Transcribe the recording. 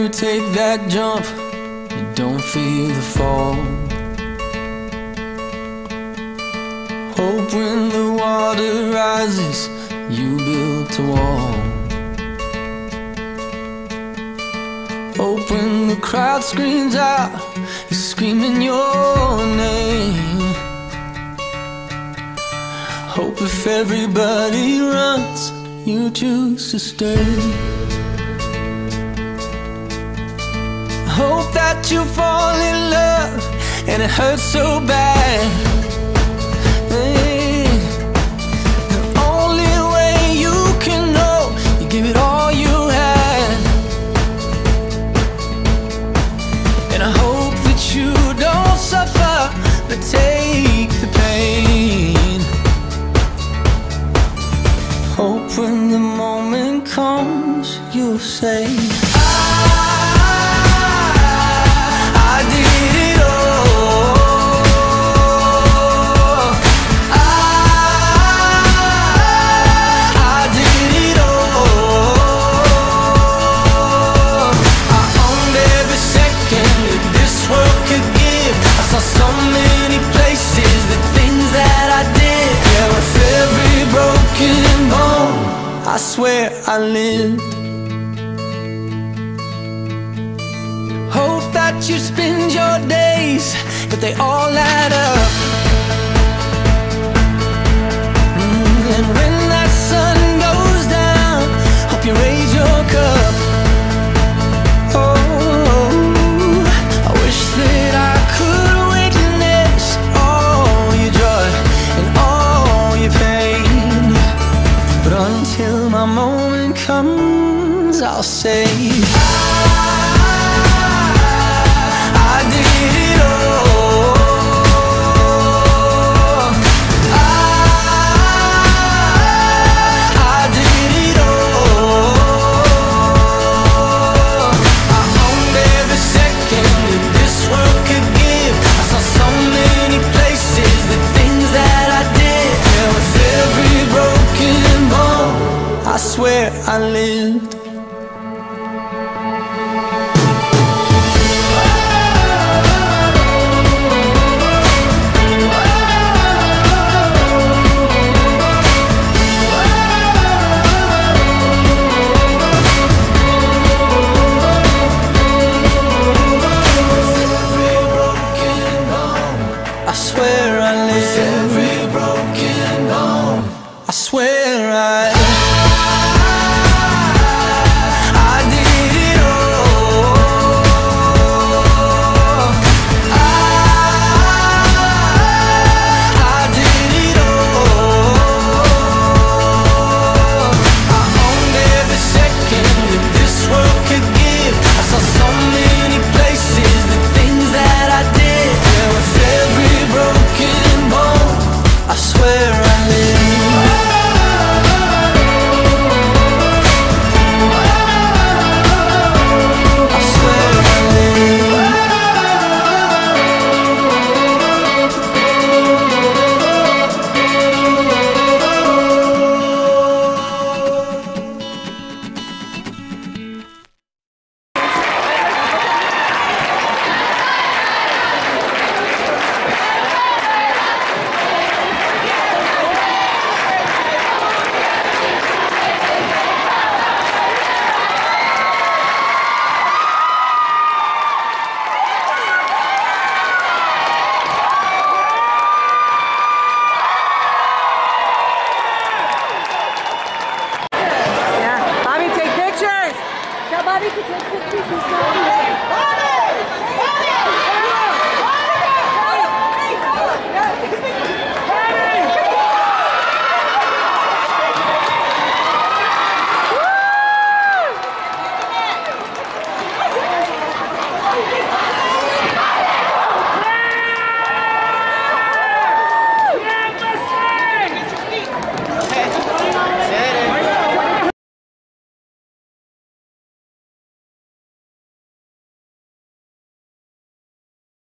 you take that jump, you don't feel the fall. Hope when the water rises, you built a wall. Hope when the crowd screams out, you're screaming your name. Hope if everybody runs, you choose to stay. Hope that you fall in love and it hurts so bad. Hey, the only way you can know, you give it all you had. And I hope that you don't suffer, but take the pain. Hope when the moment comes, you'll say, I did it all. I did it all. I owned every second that this world could give. I saw so many places, the things that I did. Yeah, with every broken bone, I swear I lived. Hope that you spend your days, but they all add up. And when that sun goes down, hope you raise your cup. Oh, I wish that I could witness all your joy and all your pain. But until my moment comes, I'll say, I did it all. I did it all. I owned every second that this world could give. I saw so many places, the things that I did. Yeah, with every broken bone, I swear I lived. I swear